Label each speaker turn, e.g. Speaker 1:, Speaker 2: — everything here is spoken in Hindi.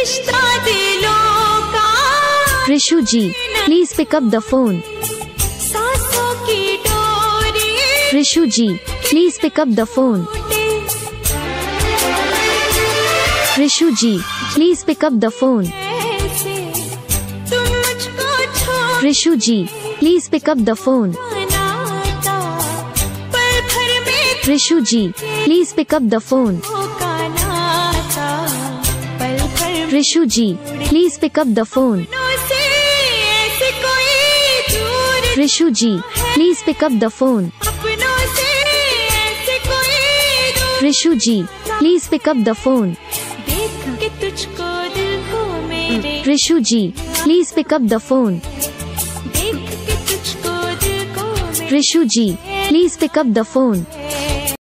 Speaker 1: रिश्ता दिलों का।
Speaker 2: Rishu ji, please pick up the phone.
Speaker 1: सांसों की डोरी
Speaker 2: Rishu ji, please pick up the phone. Rishu ji, please pick up the phone.
Speaker 1: ऐसे तुम मुझको छोड़
Speaker 2: Rishu ji, please pick up the phone.
Speaker 1: नाता, पल भर में
Speaker 2: Rishu ji, please pick up the phone.
Speaker 1: का नाता, पल भर में
Speaker 2: Rishu ji, please pick up the phone.
Speaker 1: से ऐसे कोई दूर
Speaker 2: Rishu ji, please pick up the phone.
Speaker 1: अपनों से ऐसे कोई दूर।
Speaker 2: Rishu ji, please pick up the phone.
Speaker 1: देख के तुझको दिल को मेरे,
Speaker 2: Rishu ji, please pick up the phone.
Speaker 1: देख के तुझको दिल को मेरे।
Speaker 2: Rishu ji, please pick up the phone.